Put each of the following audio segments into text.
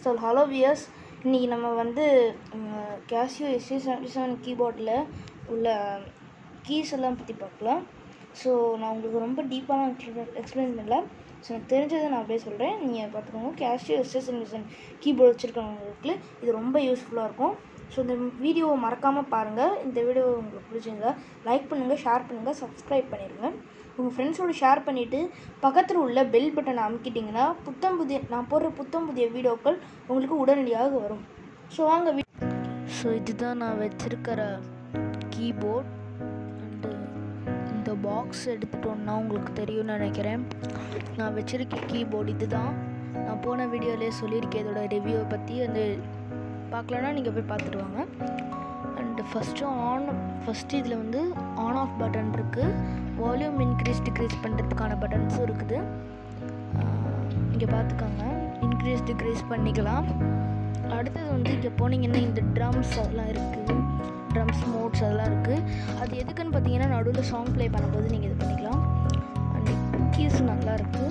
So hello wears, இன்றைக்கி நம்ம வந்து Casio sa77 கீபோர்டில் உள்ள கீஸ் எல்லாம் பற்றி பார்க்கலாம். ஸோ நான் உங்களுக்கு ரொம்ப டீப்பான எக்ஸ்பிளைன் பண்ணல. ஸோ எனக்கு தெரிஞ்சதை நான் அப்படியே சொல்கிறேன், நீங்கள் பார்த்துக்கோங்க. Casio sa77 கீபோர்டு வச்சுருக்கவங்களுக்கு இது ரொம்ப யூஸ்ஃபுல்லாக இருக்கும். ஸோ இந்த வீடியோவை மறக்காமல் பாருங்கள். இந்த வீடியோ உங்களுக்கு பிடிச்சிருந்தா லைக் பண்ணுங்கள், ஷேர் பண்ணுங்கள், சப்ஸ்கிரைப் பண்ணிடுங்க. உங்கள் ஃப்ரெண்ட்ஸோடு ஷேர் பண்ணிவிட்டு பக்கத்தில் உள்ள பெல் பட்டனை அமுக்கிட்டிங்கன்னா நான் போடுற புதிய வீடியோக்கள் உங்களுக்கு உடனடியாக வரும். ஸோ வாங்க. ஸோ இதுதான் நான் வச்சுருக்கிற கீபோர்ட். அண்டு இந்த பாக்ஸ் எடுத்துட்டோன்னா உங்களுக்கு தெரியும்னு நினைக்கிறேன். நான் வச்சுருக்க கீபோர்டு இதுதான். நான் போன வீடியோவிலே சொல்லியிருக்கேன் இதோட ரிவ்யூவை பற்றி. அந்த பார்க்கலன்னா நீங்கள் போய் பார்த்துட்டு வாங்க. அண்டு ஃபஸ்ட்டு இதில் வந்து ஆன் ஆஃப் பட்டன் இருக்குது. வால்யூம் இன்க்ரீஸ் டிக்ரீஸ் பண்ணுறதுக்கான பட்டன்ஸும் இருக்குது. இங்கே பார்த்துக்கோங்க, இன்க்ரீஸ் டிக்ரீஸ் பண்ணிக்கலாம். அடுத்தது வந்து இங்கே போனீங்கன்னா இந்த ட்ரம்ஸ் அதெல்லாம் இருக்குது, ட்ரம்ஸ் மோட்ஸ் அதெல்லாம் இருக்குது. அது எதுக்குன்னு பார்த்தீங்கன்னா நடுவில் சாங் ப்ளே பண்ணும்போது நீங்கள் இது பண்ணிக்கலாம். அண்ட் கீஸ் நல்லா இருக்குது.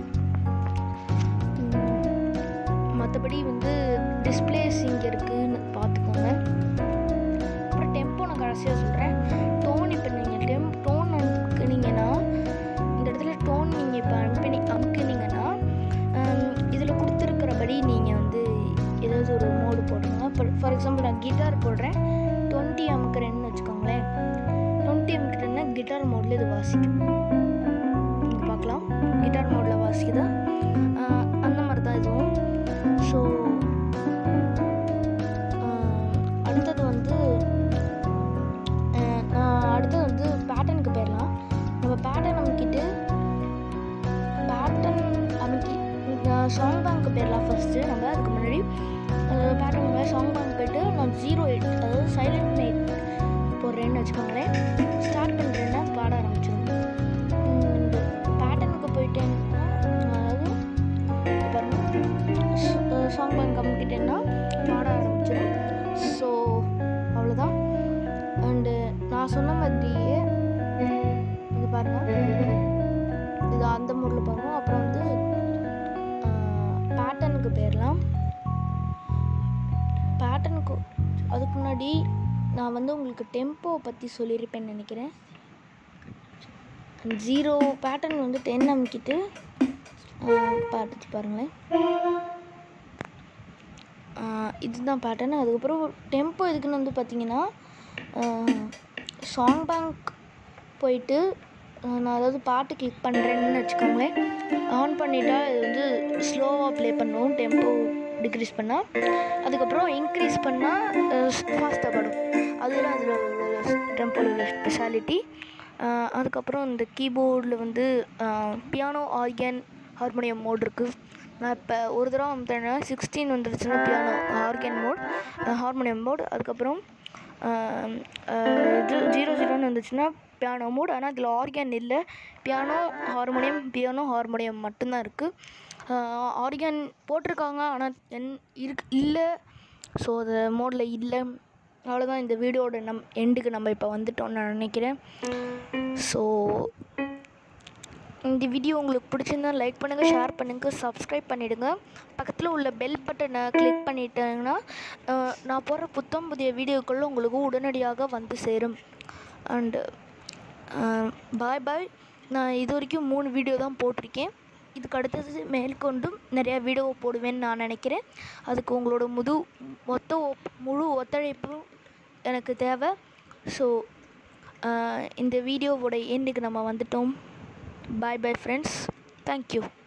மற்றபடி வந்து டிஸ்பிளேஸ் இங்கே இருக்குதுன்னு பார்த்துக்கோங்க. அப்புறம் டெம்போ நான் கடைசியாக சொல்கிறேன். டோன் இப்போ நீங்கள் டோன் அமுக்குனீங்கன்னா இந்த இடத்துல டோன் நீங்கள் இப்போ அமுக்குனீங்கன்னா இதில் கொடுத்துருக்கிறபடி நீங்கள் வந்து ஏதாவது ஒரு மோடு போட்டுருங்க. இப்போ ஃபார் எக்ஸாம்பிள் நான் கிட்டார் போடுறேன், 20 அமுக்குறேன்னு வச்சுக்கோங்களேன். 20 அமுக்குறேன்னா கிட்டார் மோடில் இது வாசிக்கும். நீங்கள் பார்க்கலாம், கிட்டார் மோடில் வாசிக்குதா, அந்த மாதிரி தான் இதுவும். ஸோ அடுத்தது வந்து பேட்டர்னுக்கு போயிடலாம். நம்ம பேட்டர்ன் அமுக்கிட்டு சாங் பேங்க்கு போயிடலாம். ஃபஸ்ட்டு நம்ம அதுக்கு முன்னாடி பேட்டர்னுக்கு சாங் பேங்க் போய்ட்டு நான் 08 அதாவது சைலண்ட் நைட் போடுறேன்னு வச்சுக்கோங்களேன். ஸ்டார்ட் பண்ணுறேன்னா பாட ஆரம்பிச்சிடும். இந்த பேட்டர்னுக்கு போயிட்டேன்னா அதாவது சாங் பேங்க் அமுக்கிட்டேன்னா பாட ஆரம்பிச்சிடும். ஸோ அவ்வளோதான். அண்டு நான் சொன்ன மாதிரியே இது பாருங்கள், இது அந்த மூடில் பாருங்கள். அப்புறம் வந்து பேட்டர்னுக்கு போயிடலாம். பேட்டர்னுக்கு அதுக்கு முன்னாடி நான் வந்து உங்களுக்கு டெம்போவை பற்றி சொல்லியிருப்பேன்னு நினைக்கிறேன். 0 பேட்டர்ன் வந்து 10 அமுக்கிட்டு பார்த்துட்டு பாருங்களேன். இதுதான் பேட்டர்ன். அதுக்கப்புறம் டெம்போ எதுக்குன்னு வந்து பார்த்தீங்கன்னா சாங் பேங்க் போயிட்டு நான் அதாவது பாட்டு கிளிக் பண்ணுறேன்னு வச்சுக்கோங்களேன். ஆன் பண்ணிட்டா இது வந்து ஸ்லோவாக ப்ளே பண்ணுவோம், டெம்போ டிக்ரீஸ் பண்ணால். அதுக்கப்புறம் இன்க்ரீஸ் பண்ணால் ஃபாஸ்ட்டாக பாடும். அதுதான் அதில் டெம்போவில் உள்ள ஸ்பெஷாலிட்டி. அதுக்கப்புறம் இந்த கீபோர்டில் வந்து பியானோ, ஆர்கன், ஹார்மோனியம் மோட் இருக்குது. நான் இப்போ ஒரு தடவை அமுத்தேன்னா 16 வந்துருச்சுன்னா piano, organ mode, harmonium mode. அதுக்கப்புறம் இது 00 வந்துச்சுன்னா பியானோ மோட். ஆனால் இதில் ஆர்கன் இல்லை, பியானோ ஹார்மோனியம் மட்டும்தான் இருக்குது. ஆர்கன் போட்டிருக்காங்க ஆனால் இல்லை. ஸோ அது மோடில் இல்லை. அவ்வளோதான். இந்த வீடியோட எண்டுக்கு நம்ம இப்போ வந்துட்டோம்னு நான் நினைக்கிறேன். ஸோ இந்த வீடியோ உங்களுக்கு பிடிச்சிருந்தா லைக் பண்ணுங்கள், ஷேர் பண்ணுங்கள், சப்ஸ்கிரைப் பண்ணிவிடுங்க. பக்கத்தில் உள்ள பெல் பட்டனை கிளிக் பண்ணிட்டேங்கன்னா நான் போடுற புதிய வீடியோக்கள் உங்களுக்கு உடனடியாக வந்து சேரும். And bye. நான் இது வரைக்கும் 3 வீடியோ தான் போட்டிருக்கேன். இதுக்கு அடுத்தது மேற்கொண்டும் நிறையா வீடியோ போடுவேன்னு நான் நினைக்கிறேன். அதுக்கு உங்களோட முழு ஒத்துழைப்பும் எனக்கு தேவை. ஸோ இந்த வீடியோவோட எண்டுக்கு நம்ம வந்துட்டோம். Bye friends. Thank you.